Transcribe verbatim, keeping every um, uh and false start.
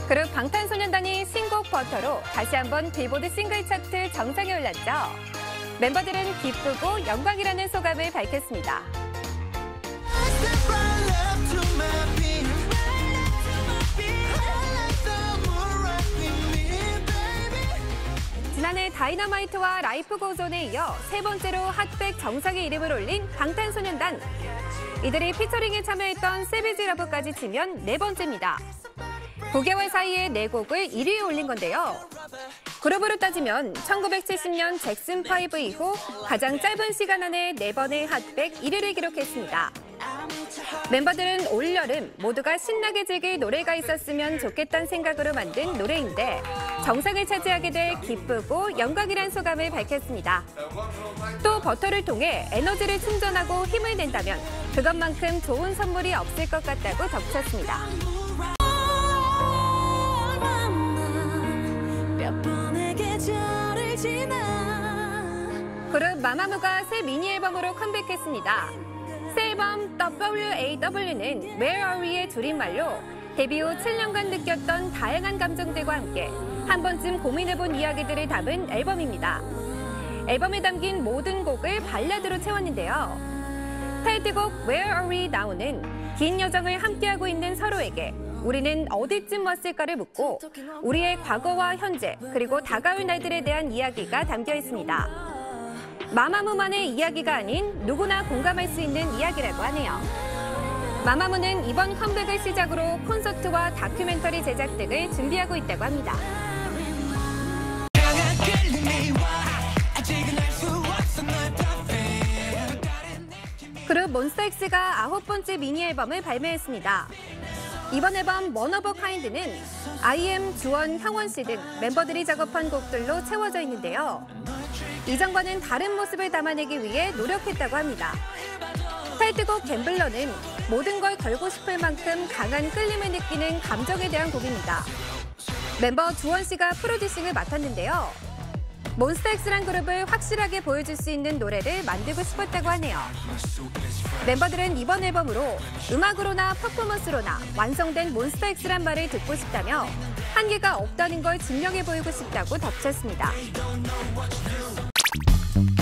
그룹 방탄소년단이 신곡 버터로 다시 한번 빌보드 싱글 차트 정상에 올랐죠. 멤버들은 기쁘고 영광이라는 소감을 밝혔습니다. 지난해 다이너마이트와 라이프 고존에 이어 세 번째로 핫백 정상에 이름을 올린 방탄소년단. 이들이 피처링에 참여했던 세비지 러브까지 치면 네 번째입니다. 구 개월 사이에 네 곡을 일 위에 올린 건데요. 그룹으로 따지면 천구백칠십 년 잭슨 파이브 이후 가장 짧은 시간 안에 네 번의 핫백 일 위를 기록했습니다. 멤버들은 올여름 모두가 신나게 즐길 노래가 있었으면 좋겠다는 생각으로 만든 노래인데 정상을 차지하게 돼 기쁘고 영광이란 소감을 밝혔습니다. 또 버터를 통해 에너지를 충전하고 힘을 낸다면 그것만큼 좋은 선물이 없을 것 같다고 덧붙였습니다. 그룹 마마무가 새 미니 앨범으로 컴백했습니다. 새 앨범 더블유 에이 더블유는 Where Are We의 줄임말로 데뷔 후 칠 년간 느꼈던 다양한 감정들과 함께 한 번쯤 고민해본 이야기들을 담은 앨범입니다. 앨범에 담긴 모든 곡을 발라드로 채웠는데요. 타이틀곡 Where Are We Now는 긴 여정을 함께하고 있는 서로에게 우리는 어디쯤 왔을까를 묻고 우리의 과거와 현재 그리고 다가올 날들에 대한 이야기가 담겨 있습니다. 마마무만의 이야기가 아닌 누구나 공감할 수 있는 이야기라고 하네요. 마마무는 이번 컴백을 시작으로 콘서트와 다큐멘터리 제작 등을 준비하고 있다고 합니다. 그룹 몬스타엑스가 아홉 번째 미니 앨범을 발매했습니다. 이번 앨범 One of a Kind는 아이엠, 주원, 형원 씨 등 멤버들이 작업한 곡들로 채워져 있는데요. 이전과는 다른 모습을 담아내기 위해 노력했다고 합니다. 타이틀곡 갬블러는 모든 걸 걸고 싶을 만큼 강한 끌림을 느끼는 감정에 대한 곡입니다. 멤버 주원 씨가 프로듀싱을 맡았는데요. 몬스타엑스란 그룹을 확실하게 보여줄 수 있는 노래를 만들고 싶었다고 하네요. 멤버들은 이번 앨범으로 음악으로나 퍼포먼스로나 완성된 몬스타엑스란 말을 듣고 싶다며 한계가 없다는 걸 증명해 보이고 싶다고 덧붙였습니다.